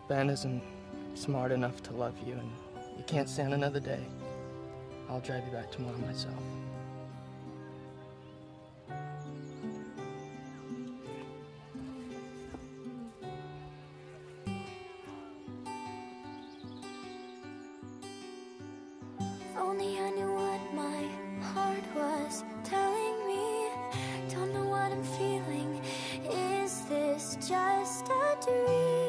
Ben isn't smart enough to love you, and you can't stand another day, I'll drive you back tomorrow myself. If only I knew what my heart was telling me. Don't know what I'm feeling. Is this just a dream?